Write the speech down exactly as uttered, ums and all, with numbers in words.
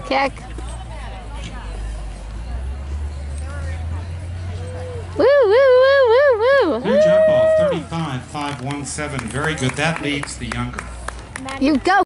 Kick. Woo, woo, woo, woo, woo. New jump ball, thirty-five five one seven. Very good. That leads the younger. You go.